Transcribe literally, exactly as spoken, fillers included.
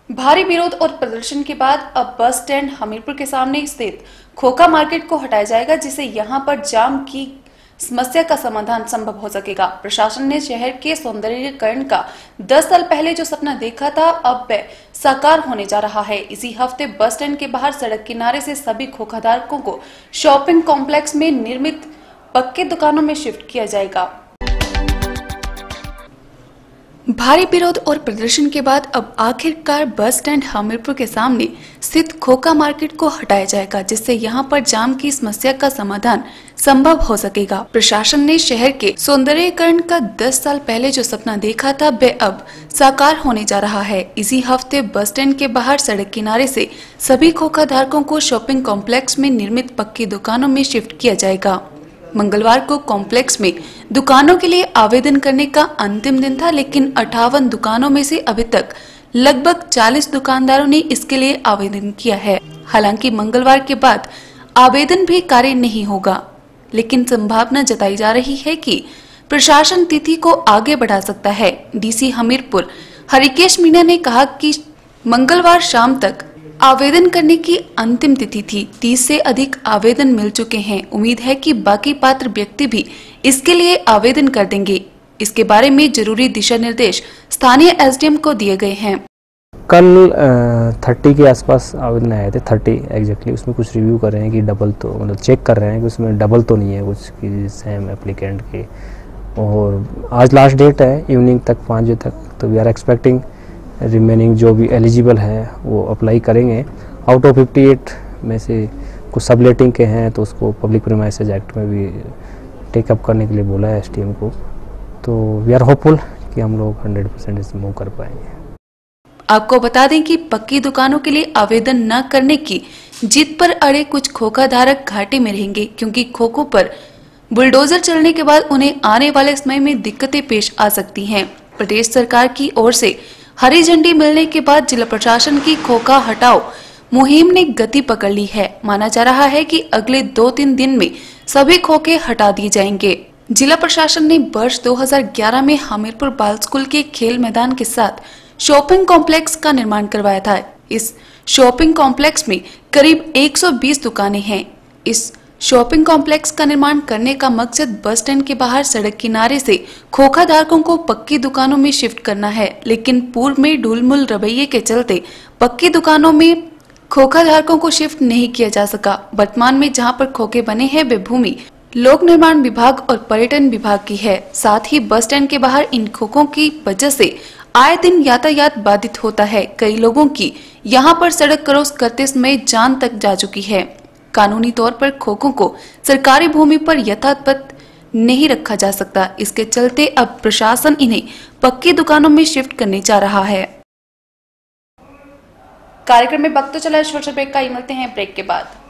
भारी विरोध और प्रदर्शन के बाद अब बस स्टैंड हमीरपुर के सामने स्थित खोखा मार्केट को हटाया जाएगा, जिससे यहां पर जाम की समस्या का समाधान संभव हो सकेगा। प्रशासन ने शहर के सौंदर्यीकरण का दस साल पहले जो सपना देखा था, अब वह साकार होने जा रहा है। इसी हफ्ते बस स्टैंड के बाहर सड़क किनारे से सभी खोखाधारकों को शॉपिंग कॉम्प्लेक्स में निर्मित पक्के दुकानों में शिफ्ट किया जाएगा। भारी विरोध और प्रदर्शन के बाद अब आखिरकार बस स्टैंड हमीरपुर के सामने स्थित खोखा मार्केट को हटाया जाएगा, जिससे यहां पर जाम की समस्या का समाधान संभव हो सकेगा। प्रशासन ने शहर के सौंदर्यीकरण का दस साल पहले जो सपना देखा था, वह अब साकार होने जा रहा है। इसी हफ्ते बस स्टैंड के बाहर सड़क किनारे से सभी खोखा धारकों को शॉपिंग कॉम्प्लेक्स में निर्मित पक्की दुकानों में शिफ्ट किया जाएगा। मंगलवार को कॉम्प्लेक्स में दुकानों के लिए आवेदन करने का अंतिम दिन था, लेकिन अट्ठावन दुकानों में से अभी तक लगभग चालीस दुकानदारों ने इसके लिए आवेदन किया है। हालांकि मंगलवार के बाद आवेदन भी कार्य नहीं होगा, लेकिन संभावना जताई जा रही है कि प्रशासन तिथि को आगे बढ़ा सकता है। डीसी हमीरपुर हरिकेश मीणा ने कहा कि मंगलवार शाम तक आवेदन करने की अंतिम तिथि थी। तीस से अधिक आवेदन मिल चुके हैं। उम्मीद है कि बाकी पात्र व्यक्ति भी इसके लिए आवेदन कर देंगे। इसके बारे में जरूरी दिशा निर्देश स्थानीय एसडीएम को दिए गए हैं। कल थर्टी के आसपास आवेदन आए थे, थर्टी एग्जैक्टली। उसमें कुछ रिव्यू कर रहे हैं कि डबल तो मतलब चेक कर रहे हैं कि उसमें डबल तो नहीं है कुछ की सेम एप्लीकेंट के। और आज लास्ट डेट है इवनिंग तक, पाँच बजे तक। तो वी आर एक्सपेक्टिंग रिमेनिंग जो भी एलिजिबल है वो अप्लाई करेंगे। आउट ऑफ अट्ठावन में से कुछ सबलेटिंग के हैं, तो उसको पब्लिक प्रीमाइसेस एक्ट में भी टेकअप करने के लिए बोला है एसडीएम को। तो वी आर होपफुल कि हम लोग हंड्रेड परसेंट इस मूव कर पाएंगे। आपको बता दें कि पक्की दुकानों के लिए आवेदन न करने की जिद पर अड़े कुछ खोखा धारक घाटे में रहेंगे, क्योंकि खोखों पर बुलडोजर चलने के बाद उन्हें आने वाले समय में दिक्कतें पेश आ सकती हैं। प्रदेश सरकार की ओर से हरी झंडी मिलने के बाद जिला प्रशासन की खोखा हटाओ मुहिम ने गति पकड़ ली है। माना जा रहा है कि अगले दो तीन दिन में सभी खोखे हटा दिए जाएंगे। जिला प्रशासन ने वर्ष दो हज़ार ग्यारह में हमीरपुर बाल स्कूल के खेल मैदान के साथ शॉपिंग कॉम्प्लेक्स का निर्माण करवाया था। इस शॉपिंग कॉम्प्लेक्स में करीब एक सौ बीस दुकानें हैं। इस शॉपिंग कॉम्प्लेक्स का निर्माण करने का मकसद बस स्टैंड के बाहर सड़क किनारे से खोखा धारकों को पक्की दुकानों में शिफ्ट करना है, लेकिन पूर्व में ढुलमुल रवैये के चलते पक्की दुकानों में खोखा धारकों को शिफ्ट नहीं किया जा सका। वर्तमान में जहां पर खोखे बने हैं, वे भूमि लोक निर्माण विभाग और पर्यटन विभाग की है। साथ ही बस स्टैंड के बाहर इन खोखों की वजह से आए दिन यातायात बाधित होता है। कई लोगों की यहाँ पर सड़क क्रॉस करते समय जान तक जा चुकी है। कानूनी तौर पर खोखों को सरकारी भूमि पर यथावत नहीं रखा जा सकता। इसके चलते अब प्रशासन इन्हें पक्की दुकानों में शिफ्ट करने जा रहा है। कार्यक्रम में वक्त तो चला, छोटे ब्रेक का, मिलते हैं ब्रेक के बाद।